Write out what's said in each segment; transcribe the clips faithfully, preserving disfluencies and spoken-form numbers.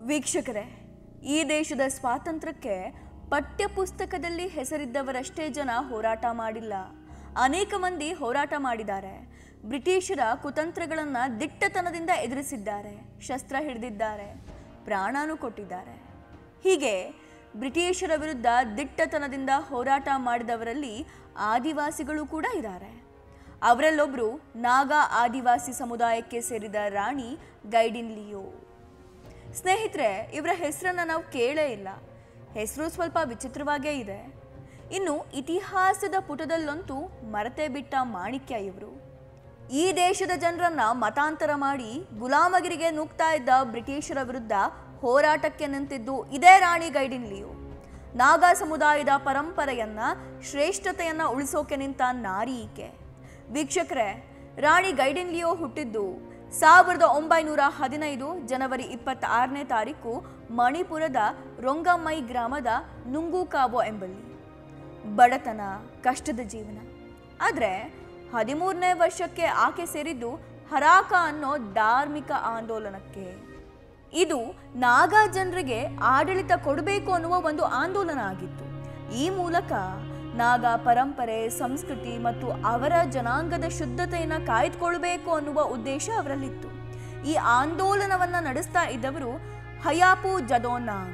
ವೀಕ್ಷಕರೇ, ಈ ದೇಶದ ಸ್ವಾತಂತ್ರ್ಯಕ್ಕೆ ಪಠ್ಯಪುಸ್ತಕದಲ್ಲಿ ಹೆಸರಿದ್ದವರಷ್ಟೇ ಜನ ಹೋರಾಟ ಮಾಡಿಲ್ಲ. ಅನೇಕ ಮಂದಿ ಹೋರಾಟ ಮಾಡಿದ್ದಾರೆ. ಬ್ರಿಟಿಷರ ಕುತಂತ್ರಗಳನ್ನು ದಿಟ್ಟತನದಿಂದ ಎದುರಿಸಿದ್ದಾರೆ, ಶಸ್ತ್ರ ಹಿಡಿದಿದ್ದಾರೆ, ಪ್ರಾಣನೂ ಕೊಟ್ಟಿದ್ದಾರೆ. ಹೀಗೆ ಬ್ರಿಟಿಷರ ವಿರುದ್ಧ ದಿಟ್ಟತನದಿಂದ ಹೋರಾಟ ಮಾಡಿದವರಲ್ಲಿ ಆದಿವಾಸಿಗಳು ಕೂಡ ಇದ್ದಾರೆ. ಅವರಲ್ಲೊಬ್ಬರು ನಾಗಾ ಆದಿವಾಸಿ ಸಮುದಾಯಕ್ಕೆ ಸೇರಿದ ರಾಣಿ ಗೈಡಿನ್ ಲಿಯೋ. ಸ್ನೇಹಿತರೆ, ಇವರ ಹೆಸರನ್ನು ನಾವು ಕೇಳೇ ಇಲ್ಲ. ಹೆಸರು ಸ್ವಲ್ಪ ವಿಚಿತ್ರವಾಗೇ ಇದೆ. ಇನ್ನು ಇತಿಹಾಸದ ಪುಟದಲ್ಲಂತೂ ಮರೆತೇ ಬಿಟ್ಟ ಮಾಣಿಕ್ಯ ಇವರು. ಈ ದೇಶದ ಜನರನ್ನ ಮತಾಂತರ ಮಾಡಿ ಗುಲಾಮಗಿರಿಗೆ ನೂಗ್ತಾ ಇದ್ದ ಬ್ರಿಟಿಷರ ವಿರುದ್ಧ ಹೋರಾಟಕ್ಕೆ ನಿಂತಿದ್ದು ಇದೇ ರಾಣಿ ಗೈಡಿನ್ ಲಿಯೋ. ನಾಗಾ ಸಮುದಾಯದ ಪರಂಪರೆಯನ್ನ ಶ್ರೇಷ್ಠತೆಯನ್ನ ಉಳಿಸೋಕೆ ನಿಂತ ನಾರಿ ಈಕೆ. ವೀಕ್ಷಕರೇ, ರಾಣಿ ಗೈಡಿನ್ ಲಿಯೋ ಹುಟ್ಟಿದ್ದು ಸಾವಿರದ ಒಂಬೈನೂರ ಹದಿನೈದು ಜನವರಿ ಇಪ್ಪತ್ತಾರನೇ ತಾರೀಕು ಮಣಿಪುರದ ರೊಂಗಮೈ ಗ್ರಾಮದ ನುಂಗುಕಾವೋ ಎಂಬಲ್ಲಿ. ಬಡತನ, ಕಷ್ಟದ ಜೀವನ. ಆದರೆ ಹದಿಮೂರನೇ ವರ್ಷಕ್ಕೆ ಆಕೆ ಸೇರಿದ್ದು ಹರಾಕ ಅನ್ನೋ ಧಾರ್ಮಿಕ ಆಂದೋಲನಕ್ಕೆ. ಇದು ನಾಗಾ ಜನರಿಗೆ ಆಡಳಿತ ಕೊಡಬೇಕು ಅನ್ನುವ ಒಂದು ಆಂದೋಲನ ಆಗಿತ್ತು. ಈ ಮೂಲಕ ನಾಗಾ ಪರಂಪರೆ, ಸಂಸ್ಕೃತಿ ಮತ್ತು ಅವರ ಜನಾಂಗದ ಶುದ್ಧತೆಯನ್ನು ಕಾಯ್ದುಕೊಳ್ಬೇಕು ಅನ್ನುವ ಉದ್ದೇಶ ಅವರಲ್ಲಿತ್ತು. ಈ ಆಂದೋಲನವನ್ನು ನಡೆಸ್ತಾ ಇದ್ದವರು ಹಯಾಪು ಜದೋನಾಂಗ್.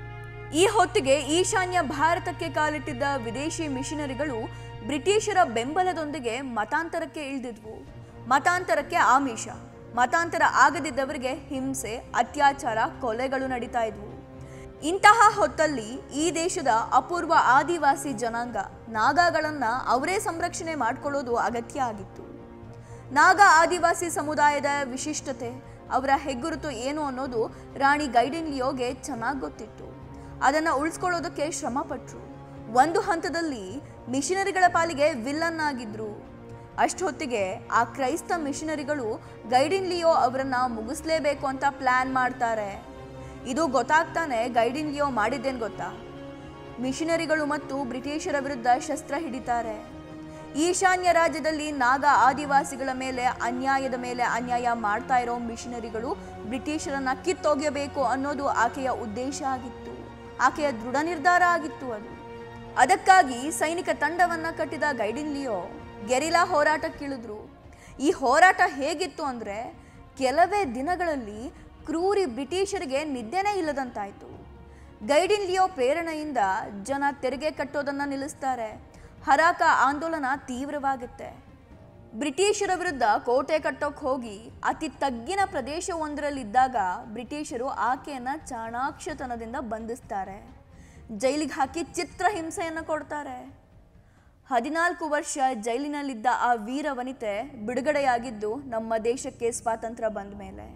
ಈ ಹೊತ್ತಿಗೆ ಈಶಾನ್ಯ ಭಾರತಕ್ಕೆ ಕಾಲಿಟ್ಟಿದ್ದ ವಿದೇಶಿ ಮಿಷನರಿಗಳು ಬ್ರಿಟಿಷರ ಬೆಂಬಲದೊಂದಿಗೆ ಮತಾಂತರಕ್ಕೆ ಇಳಿದಿದ್ವು. ಮತಾಂತರಕ್ಕೆ ಆಮಿಷ, ಮತಾಂತರ ಆಗದಿದ್ದವರಿಗೆ ಹಿಂಸೆ, ಅತ್ಯಾಚಾರ, ಕೊಲೆಗಳು ನಡೀತಾ ಇದ್ವು. ಇಂತಹ ಹೊತ್ತಲ್ಲಿ ಈ ದೇಶದ ಅಪೂರ್ವ ಆದಿವಾಸಿ ಜನಾಂಗ ನಾಗಾಗಳನ್ನು ಅವರೇ ಸಂರಕ್ಷಣೆ ಮಾಡಿಕೊಳ್ಳೋದು ಅಗತ್ಯ ಆಗಿತ್ತು. ನಾಗಾ ಆದಿವಾಸಿ ಸಮುದಾಯದ ವಿಶಿಷ್ಟತೆ, ಅವರ ಹೆಗ್ಗುರುತು ಏನು ಅನ್ನೋದು ರಾಣಿ ಗೈಡಿನ್ ಲಿಯೋಗೆ ಚೆನ್ನಾಗಿ ಗೊತ್ತಿತ್ತು. ಅದನ್ನು ಉಳಿಸ್ಕೊಳ್ಳೋದಕ್ಕೆ ಶ್ರಮ ಪಟ್ಟರು. ಒಂದು ಹಂತದಲ್ಲಿ ಮಿಷನರಿಗಳ ಪಾಲಿಗೆ ವಿಲ್ಲನ್ ಆಗಿದ್ರು. ಅಷ್ಟೊತ್ತಿಗೆ ಆ ಕ್ರೈಸ್ತ ಮಿಷನರಿಗಳು ಗೈಡಿನ್ ಲಿಯೋ ಅವರನ್ನ ಮುಗಿಸ್ಲೇಬೇಕು ಅಂತ ಪ್ಲಾನ್ ಮಾಡ್ತಾರೆ. ಇದು ಗೊತ್ತಾಗ್ತಾನೆ ಗೈಡಿನ್ ಲಿಯೋ ಮಾಡಿದ್ದೇನು ಗೊತ್ತಾ? ಮಿಷನರಿಗಳು ಮತ್ತು ಬ್ರಿಟಿಷರ ವಿರುದ್ಧ ಶಸ್ತ್ರ ಹಿಡಿತಾರೆ. ಈಶಾನ್ಯ ರಾಜ್ಯದಲ್ಲಿ ನಾಗಾ ಆದಿವಾಸಿಗಳ ಮೇಲೆ ಅನ್ಯಾಯದ ಮೇಲೆ ಅನ್ಯಾಯ ಮಾಡ್ತಾ ಇರೋ ಮಿಷನರಿಗಳು ಬ್ರಿಟಿಷರನ್ನ ಕಿತ್ತೊಗೆಯಬೇಕು ಅನ್ನೋದು ಆಕೆಯ ಉದ್ದೇಶ ಆಗಿತ್ತು. ಆಕೆಯ ದೃಢ ನಿರ್ಧಾರ ಆಗಿತ್ತು ಅದು. ಅದಕ್ಕಾಗಿ ಸೈನಿಕ ತಂಡವನ್ನ ಕಟ್ಟಿದ ಗೈಡಿನ್ ಲಿಯೋ ಗೆರಿಲ್ಲಾ ಹೋರಾಟಕ್ಕಿಳಿದ್ರು. ಈ ಹೋರಾಟ ಹೇಗಿತ್ತು ಅಂದರೆ, ಕೆಲವೇ ದಿನಗಳಲ್ಲಿ ಕ್ರೂರಿ ಬ್ರಿಟಿಷರಿಗೆ ನಿದ್ದೆನೇ ಇಲ್ಲದಂತಾಯಿತು. ಗೈಡಿನ್ ಲಿಯೋ ಪ್ರೇರಣೆಯಿಂದ ಜನ ತೆರಿಗೆ ಕಟ್ಟೋದನ್ನು ನಿಲ್ಲಿಸ್ತಾರೆ. ಹರಾಕ ಆಂದೋಲನ ತೀವ್ರವಾಗುತ್ತೆ. ಬ್ರಿಟಿಷರ ವಿರುದ್ಧ ಕೋಟೆ ಕಟ್ಟೋಕೆ ಹೋಗಿ ಅತಿ ತಗ್ಗಿನ ಪ್ರದೇಶವೊಂದರಲ್ಲಿದ್ದಾಗ ಬ್ರಿಟಿಷರು ಆಕೆಯನ್ನು ಚಾಣಾಕ್ಷತನದಿಂದ ಬಂಧಿಸ್ತಾರೆ. ಜೈಲಿಗೆ ಹಾಕಿ ಚಿತ್ರಹಿಂಸೆಯನ್ನು ಕೊಡ್ತಾರೆ. ಹದಿನಾಲ್ಕು ವರ್ಷ ಜೈಲಿನಲ್ಲಿದ್ದ ಆ ವೀರ ವನಿತೆ ಬಿಡುಗಡೆಯಾಗಿದ್ದು ನಮ್ಮ ದೇಶಕ್ಕೆ ಸ್ವಾತಂತ್ರ್ಯ ಬಂದ ಮೇಲೆ.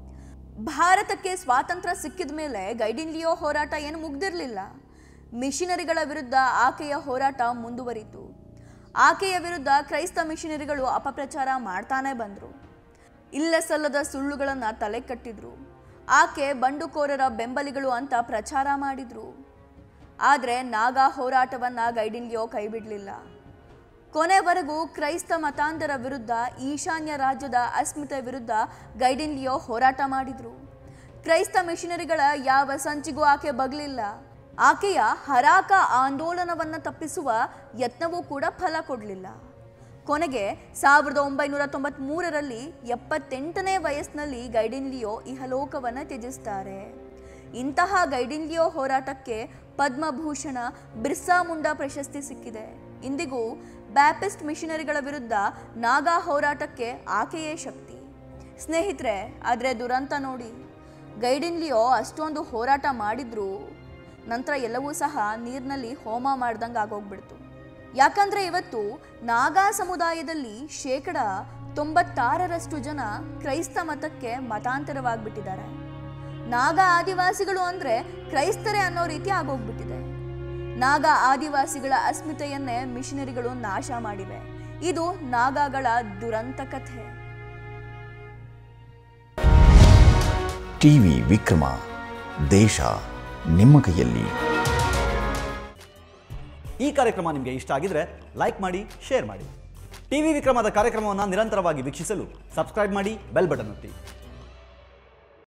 ಭಾರತಕ್ಕೆ ಸ್ವಾತಂತ್ರ್ಯ ಸಿಕ್ಕಿದ ಮೇಲೆ ಗೈಡಿನ್ ಲಿಯೋ ಹೋರಾಟ ಏನು ಮುಗ್ದಿರಲಿಲ್ಲ. ಮಿಷನರಿಗಳ ವಿರುದ್ಧ ಆಕೆಯ ಹೋರಾಟ ಮುಂದುವರಿತು. ಆಕೆಯ ವಿರುದ್ಧ ಕ್ರೈಸ್ತ ಮಿಷನರಿಗಳು ಅಪಪ್ರಚಾರ ಮಾಡ್ತಾನೆ ಬಂದರು. ಇಲ್ಲ ಸಲ್ಲದ ಸುಳ್ಳುಗಳನ್ನು ತಲೆ ಕಟ್ಟಿದ್ರು. ಆಕೆ ಬಂಡುಕೋರರ ಬೆಂಬಲಿಗಳು ಅಂತ ಪ್ರಚಾರ ಮಾಡಿದ್ರು. ಆದರೆ ನಾಗಾ ಹೋರಾಟವನ್ನು ಗೈಡಿನ್ ಲಿಯೋ ಕೈ ಬಿಡಲಿಲ್ಲ. ಕೊನೆವರೆಗೂ ಕ್ರೈಸ್ತ ಮತಾಂಧರ ವಿರುದ್ಧ, ಈಶಾನ್ಯ ರಾಜ್ಯದ ಅಸ್ಮಿತೆ ವಿರುದ್ಧ ಗೈಡಿನ್ ಲಿಯೋ ಹೋರಾಟ ಮಾಡಿದ್ರು. ಕ್ರೈಸ್ತ ಮಿಷನರಿಗಳ ಯಾವ ಸಂಚಿಗೂ ಆಕೆ ಬಗ್ಲಿಲ್ಲ. ಆಕೆಯ ಹರಾಕ ಆಂದೋಲನವನ್ನು ತಪ್ಪಿಸುವ ಯತ್ನವೂ ಕೂಡ ಫಲ ಕೊಡಲಿಲ್ಲ. ಕೊನೆಗೆ ಸಾವಿರದ ಒಂಬೈನೂರ ತೊಂಬತ್ಮೂರರಲ್ಲಿ ಎಪ್ಪತ್ತೆಂಟನೇ ವಯಸ್ಸಿನಲ್ಲಿ ಗೈಡಿನ್ ಲಿಯೋ ಇಹಲೋಕವನ್ನು ತ್ಯಜಿಸ್ತಾರೆ. ಇಂತಹ ಗೈಡಿನ್ ಲಿಯೋ ಹೋರಾಟಕ್ಕೆ ಪದ್ಮಭೂಷಣ, ಬಿರ್ಸಾ ಮುಂಡಾ ಪ್ರಶಸ್ತಿ ಸಿಕ್ಕಿದೆ. ಇಂದಿಗೂ ಬ್ಯಾಪ್ಟಿಸ್ಟ್ ಮಿಷನರಿಗಳ ವಿರುದ್ಧ ನಾಗಾ ಹೋರಾಟಕ್ಕೆ ಆಕೆಯೇ ಶಕ್ತಿ. ಸ್ನೇಹಿತರೆ, ಆದರೆ ದುರಂತ ನೋಡಿ, ಗೈಡಿನ್ ಲಿಯೋ ಅಷ್ಟೊಂದು ಹೋರಾಟ ಮಾಡಿದ್ರು, ನಂತರ ಎಲ್ಲವೂ ಸಹ ನೀರಿನಲ್ಲಿ ಹೋಮ ಮಾಡ್ದಂಗೆ ಆಗೋಗ್ಬಿಡ್ತು. ಯಾಕಂದರೆ ಇವತ್ತು ನಾಗಾ ಸಮುದಾಯದಲ್ಲಿ ಶೇಕಡ ತೊಂಬತ್ತಾರರಷ್ಟು ಜನ ಕ್ರೈಸ್ತ ಮತಕ್ಕೆ ಮತಾಂತರವಾಗಿಬಿಟ್ಟಿದ್ದಾರೆ. ನಾಗಾ ಆದಿವಾಸಿಗಳು ಅಂದರೆ ಕ್ರೈಸ್ತರೇ ಅನ್ನೋ ರೀತಿ ಆಗೋಗ್ಬಿಟ್ಟಿದೆ. ನಾಗಾ ಆದಿವಾಸಿಗಳ ಅಸ್ಮಿತೆಯನ್ನೇ ಮಿಷನರಿಗಳು ನಾಶ ಮಾಡಿವೆ. ಇದು ನಾಗಾಗಳ ದುರಂತ ಕಥೆ. ಟಿವಿ ವಿಕ್ರಮ, ದೇಶ ನಿಮ್ಮ ಕೈಯಲ್ಲಿ. ಈ ಕಾರ್ಯಕ್ರಮ ನಿಮಗೆ ಇಷ್ಟ ಆಗಿದ್ರೆ ಲೈಕ್ ಮಾಡಿ, ಶೇರ್ ಮಾಡಿ. ಟಿವಿ ವಿಕ್ರಮದ ಕಾರ್ಯಕ್ರಮವನ್ನು ನಿರಂತರವಾಗಿ ವೀಕ್ಷಿಸಲು ಸಬ್ಸ್ಕ್ರೈಬ್ ಮಾಡಿ, ಬೆಲ್ ಬಟನ್ ಒತ್ತಿ.